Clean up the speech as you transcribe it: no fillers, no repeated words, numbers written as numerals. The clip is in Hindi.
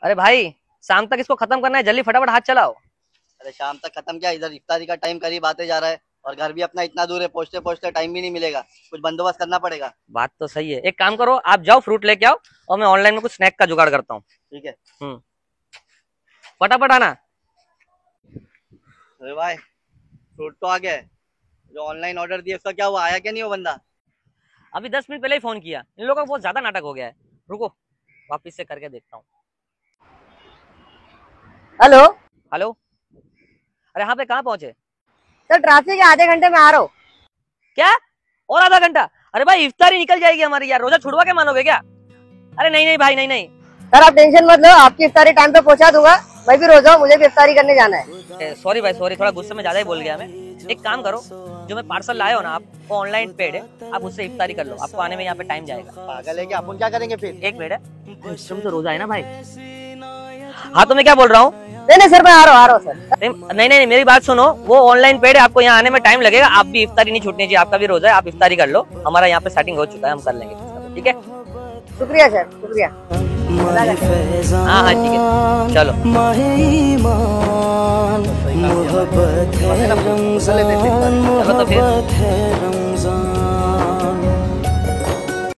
अरे भाई शाम तक इसको खत्म करना है, जल्दी फटाफट हाथ चलाओ। अरे शाम तक खत्म क्या, इधर इफ्तारी का टाइम करीब आते जा रहा है और घर भी अपना इतना दूर है, पहुंचते पहुंचते टाइम भी नहीं मिलेगा। कुछ बंदोबस्त करना पड़ेगा। बात तो सही है, एक काम करो, आप जाओ फ्रूट लेके आओ और मैं ऑनलाइन में कुछ स्नैक का जुगाड़ करता हूँ। ठीक है। फटाफट आना। अरे भाई फ्रूट तो आ गया है। जो ऑनलाइन ऑर्डर दिया उसका क्या हुआ, आया क्या नहीं वो बंदा? अभी 10 मिनट पहले ही फोन किया, इन लोगों का बहुत ज्यादा नाटक हो गया है। रुको वापिस से करके देखता हूँ। Hello hello. अरे यहाँ पे कहाँ पहुंचे? सर, ट्रैफिक है, आधे घंटे में आ रहा हूँ। क्या? और आधा घंटा? अरे भाई इफ्तारी निकल जाएगी हमारी यार, रोजा छुड़वा के मानोगे क्या? अरे नहीं नहीं भाई, नहीं नहीं। सर आप टेंशन मत लो, आपकी इफ्तारी टाइम पे पहुंचा दूंगा। मैं भी रोजा हूँ, मुझे भी इफ्तारी करने जाना है। सॉरी भाई सॉरी, थोड़ा गुस्से में ज्यादा ही बोल गया मैं। एक काम करो, जो मैं पार्सल लाए हो ना आप, वो ऑनलाइन पेड है, आप उससे इफ्तारी कर लो, आपको आने में यहाँ पे टाइम जाएगा। पागल है क्या, अपन क्या करेंगे फिर? एक मिनट है, तुम तो रोजा है ना भाई। हाँ तो मैं क्या बोल रहा हूँ, नहीं नहीं सर, मैं आ रहा हूँ सर। नहीं नहीं मेरी बात सुनो, वो ऑनलाइन पेड है, आपको यहाँ आने में टाइम लगेगा। आप भी इफ्तारी नहीं छूटनी चाहिए, आपका भी रोजा है, आप इफ्तारी कर लो। हमारा यहाँ पे सेटिंग हो चुका है, हम कर लेंगे, ठीक है? शुक्रिया सर, शुक्रिया। हाँ हाँ ठीक है, चलो। चलो तो फिर